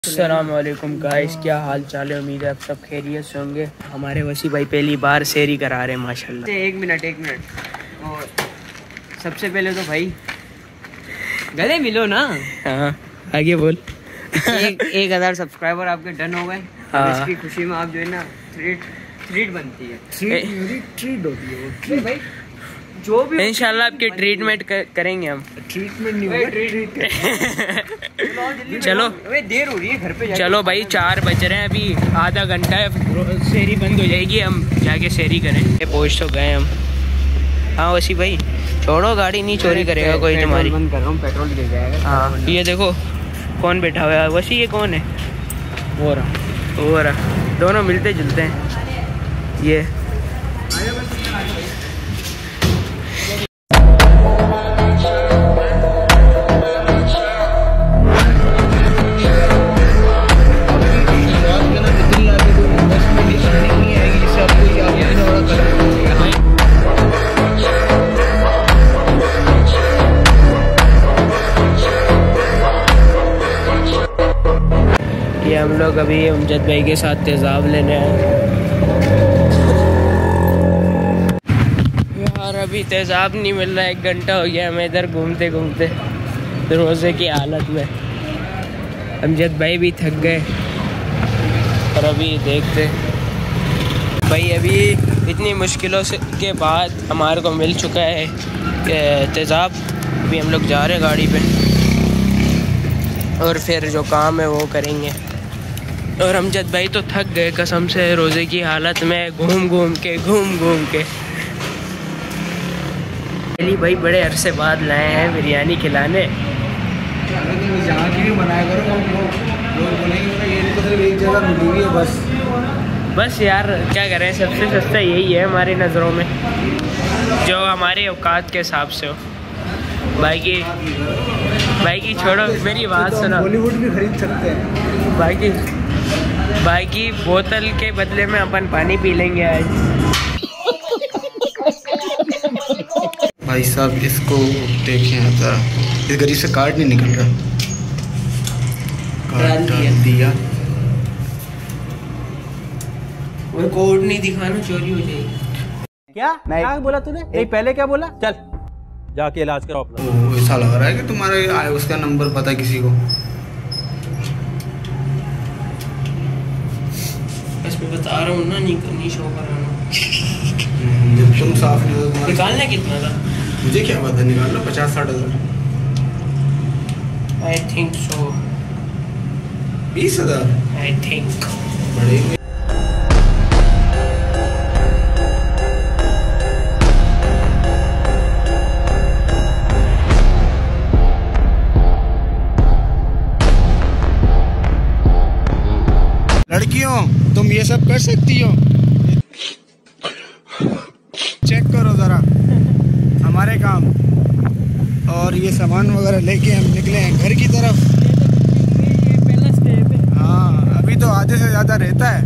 अस्सलामुअलैकुम गाइस, क्या हाल चाल है। उम्मीद है आप सब खैरियत से होंगे। हमारे वसी भाई पहली बार शेरी करा रहे हैं माशाल्लाह। एक मिनट और सबसे पहले तो भाई गले मिलो ना। हाँ आगे बोल। 1000 सब्सक्राइबर आपके डन हो गए। हाँ। इसकी खुशी में आप जो है ना ट्रीट बनती है, ट्रीट होती है भाई। जो भी इंशाल्लाह आपकी ट्रीटमेंट करेंगे हम। ट्रीटमेंट नहीं होगा, ट्रीट चलो देर हो रही है घर पे। चलो भाई 4 बज रहे हैं, अभी आधा घंटा है शेरी बंद हो जाएगी, हम जाके शेरी करें। पहुँच तो गए हम। हाँ वसी भाई छोड़ो, गाड़ी नहीं चोरी करेगा कोई तुम्हारी। बंद कर रहा हूँ, पेट्रोल ले जाएगा। हाँ ये देखो कौन बैठा हुआ है। वसी ये कौन है? वो रहा दोनों मिलते जुलते हैं। ये हम लोग अभी अमजद भाई के साथ तेज़ाब लेने आए यार। अभी तेज़ाब नहीं मिल रहा है, 1 घंटा हो गया हमें इधर घूमते घूमते रोज़े की हालत में। अमजद भाई भी थक गए और अभी देखते भाई, अभी इतनी मुश्किलों से के बाद हमारे को मिल चुका है तेज़ाब। अभी हम लोग जा रहे हैं गाड़ी पे और फिर जो काम है वो करेंगे। और अमजद भाई तो थक गए कसम से रोज़े की हालत में घूम घूम के। अली भाई बड़े अरसे बाद लाए हैं बिरयानी खिलाने। जहाँ की भी बनाया करो, लोग बोलेंगे ये तो सिर्फ एक जगह मिली हुई है बस यार क्या करें, सबसे सस्ता यही है हमारी नज़रों में, जो हमारे औकात के हिसाब से हो। बाकी छोड़ो, मेरी बात सुनो। बॉलीवुड भी खरीद सकते हैं। बाकी बोतल के बदले में अपन पानी पी लेंगे आज। भाई साहब इसको देखें जरा, इस गरीब से कार्ड नहीं निकल रहा। कार्ड डाल दिया। वो कोड नहीं दिखाना, चोरी हो जाएगी। क्या बोला तूने? पहले क्या बोला? चल जाके इलाज कराओ अपना। ऐसा लग रहा है कि तुम्हारे उसका नंबर पता है किसी को। बस मैं बता रहा हूँ ना, नहीं शो कर रहा हूँ। जब तुम साफ नहीं हो तो निकालना कितना था? मुझे क्या पता, निकालना 50-60 हज़ार। आई थिंक सो 20 हज़ार आई थिंक बड़े। लड़कियों तुम ये सब कर सकती हो? चेक करो जरा हमारे काम। और ये सामान वगैरह लेके हम निकले हैं घर की तरफ। ये पहला स्टेप है। हाँ अभी तो आधे से ज़्यादा रहता है।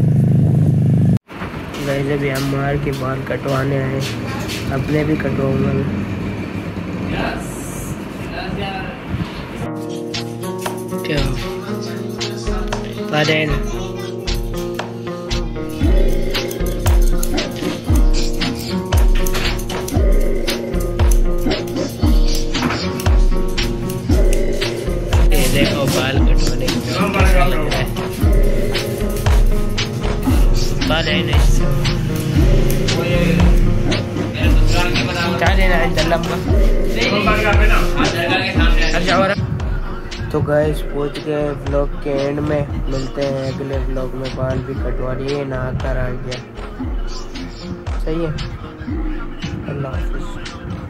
वैसे भी हम मार के बाल कटवाने आए, अपने भी कटवाऊंगा मैं। क्या बादेन देखो बाल कटवाने की बाल है नहीं क्या देना है लंबा। तो गाइस पहुंच गए व्लॉग के एंड में। मिलते हैं अगले व्लॉग में। बाल भी कटवा लिए, नहा कर आ गया। सही है। अल्लाह हाफिज़।